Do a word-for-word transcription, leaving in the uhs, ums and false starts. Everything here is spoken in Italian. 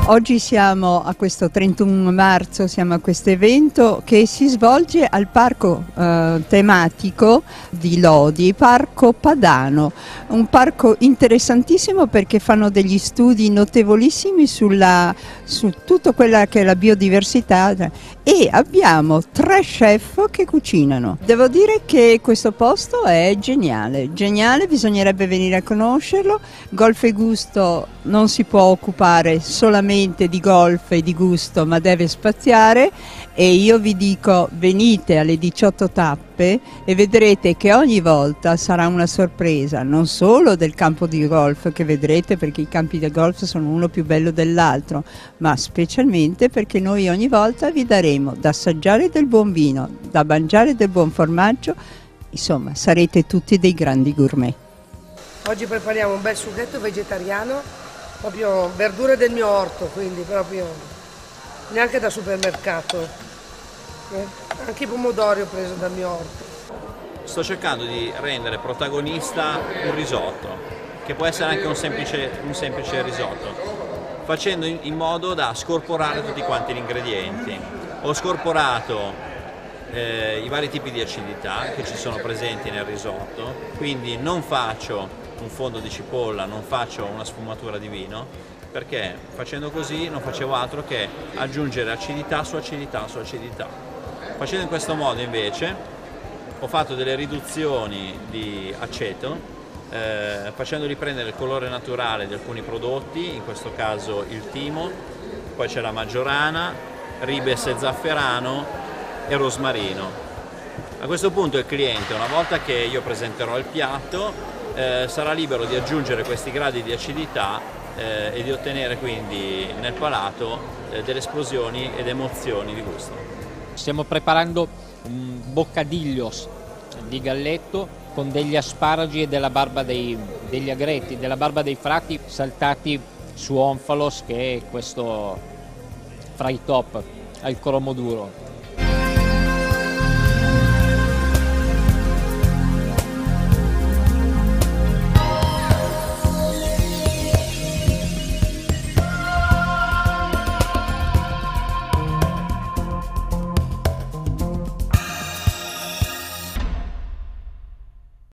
Oggi siamo a questo trentuno marzo, siamo a questo evento che si svolge al parco eh, tematico di Lodi, Parco Padano, un parco interessantissimo perché fanno degli studi notevolissimi sulla, su tutta quella che è la biodiversità e abbiamo tre chef che cucinano. Devo dire che questo posto è geniale, geniale, bisognerebbe venire a conoscerlo. Golf e Gusto non si può occupare solamente di golf e di gusto, ma deve spaziare, e io vi dico venite alle diciotto tappe e vedrete che ogni volta sarà una sorpresa, non solo del campo di golf che vedrete, perché i campi di golf sono uno più bello dell'altro, ma specialmente perché noi ogni volta vi daremo da assaggiare del buon vino, da mangiare del buon formaggio, insomma sarete tutti dei grandi gourmet. Oggi prepariamo un bel sughetto vegetariano, proprio verdure del mio orto, quindi proprio neanche da supermercato. Eh, anche i pomodori ho preso dal mio orto. Sto cercando di rendere protagonista un risotto, che può essere anche un semplice, un semplice risotto, facendo in, in modo da scorporare tutti quanti gli ingredienti. Ho scorporato eh, i vari tipi di acidità che ci sono presenti nel risotto, quindi non faccio un fondo di cipolla, non faccio una sfumatura di vino, perché facendo così non facevo altro che aggiungere acidità su acidità su acidità. Facendo in questo modo invece ho fatto delle riduzioni di aceto, eh, facendo riprendere il colore naturale di alcuni prodotti, in questo caso il timo, poi c'è la maggiorana, ribes e zafferano e rosmarino. A questo punto il cliente, una volta che io presenterò il piatto, Eh, sarà libero di aggiungere questi gradi di acidità eh, e di ottenere quindi nel palato eh, delle esplosioni ed emozioni di gusto. Stiamo preparando un boccadiglios di galletto con degli asparagi e della barba dei, degli agretti, della barba dei frati saltati su onfalos, che è questo fry top al cromo duro.